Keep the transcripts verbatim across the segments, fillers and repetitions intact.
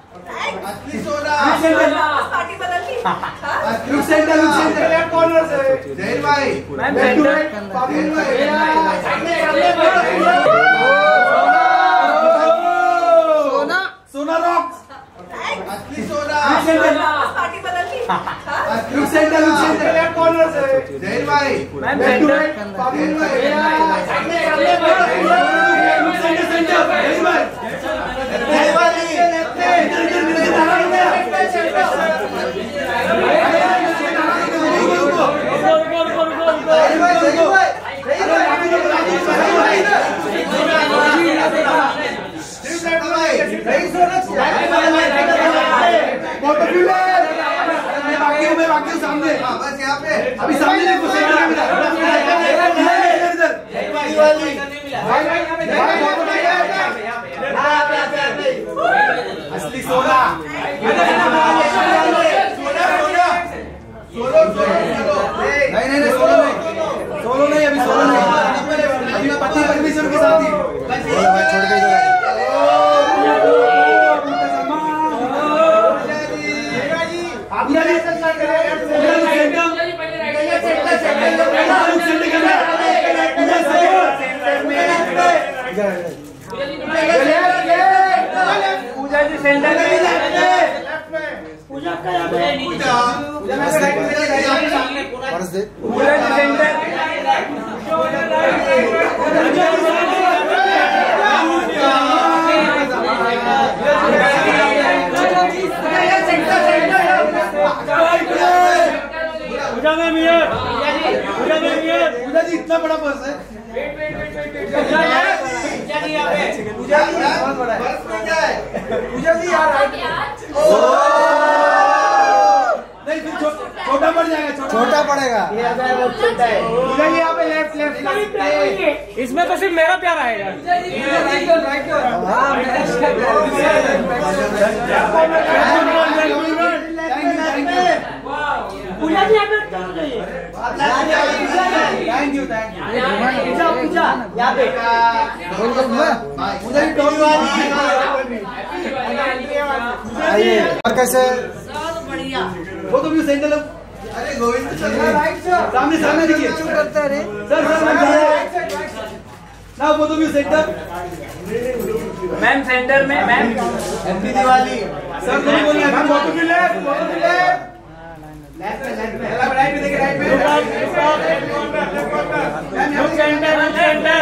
असली सोना पार्टी बदल दी। Look centre look centre left corner से जैन भाई मैम जैन सेंटर भाई सोना सोना रॉक असली सोना पार्टी बदल दी। Look centre look centre left corner से जैन भाई मैम सेंटर जैन भाई लुक सेंटर सेंटर जैन भाई जैन भाई सामने बस यहाँ पे अभी सामने देखो असली सोना सोलो सोलो नहीं नहीं नहीं सोलो नहीं सोलो नहीं अभी सोलो नहीं अभी पति परमेश्वर के साथ ही छोड़ के पूजा जी सेंटर पूजा का यहाँ पे पूजा पूजा जी सेंटर पूजा में मियर पूजा में मियर पूजा जी इतना बड़ा पर्स है पूजा जी बहुत बड़ा है पूजा जी यार नहीं फिर छोटा पड़ जाएगा छोटा पड़ेगा पूजा जी यहाँ पे लेफ्ट लेफ्ट इसमें तो सिर्फ मेरा प्यार आएगा पूजा जी यहाँ पे thank you thank you Pooja Pooja यहाँ पे पूजा जी टॉप आइए और कैसे बढ़िया। वो तो भी सेंटर अरे गोविंद सामने सामने देखिए करते हैं सर सर ना वो तो भी सेंटर मैम सेंटर में मैम हैप्पी दिवाली सर तुम बोलना है वो तो भी लेफ्ट वो तो भी लेफ्ट लेफ्ट में लेफ्ट में राइट में देखिए राइट में लुक सेंटर लुक सेंटर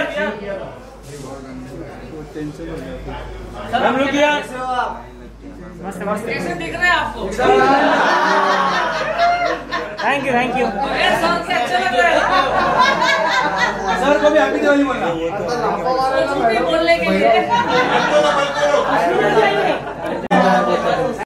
हम लोग किया मस्त मस्त कैसे दिख रहा है आपको? Thank you thank you song से अच्छा लग रहा है। सर को भी हैप्पी दिवाली बोलना बोलने के लिए